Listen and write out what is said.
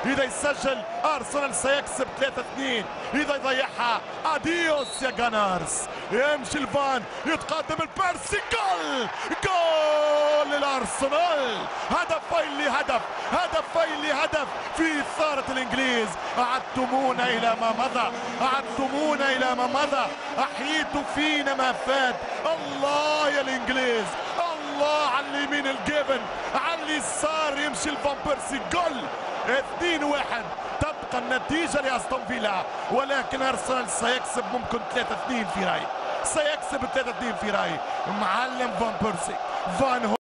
إذا يسجل أرسنال سيكسب 3-2، إذا يضيعها أديوس يا جانرز. يمشي الفان يتقدم البيرسي، جول جول للأرسنال. هدفين لهدف، هدفين لهدف في إثارة الإنجليز. أعدتمونا إلى ما مضى، أعدتمونا إلى ما مضى، أحييتوا فينا ما فات. الله يا الإنجليز، الله على اليمين الجبن، على اليسار يمشي الفان بيرسي، جول 2-1. تبقى النتيجة لأستون فيلا، ولكن أرسنال سيكسب ممكن 3-2 في رأيي، سيكسب 3-2 في رأيي. معلم فان بيرسي، فان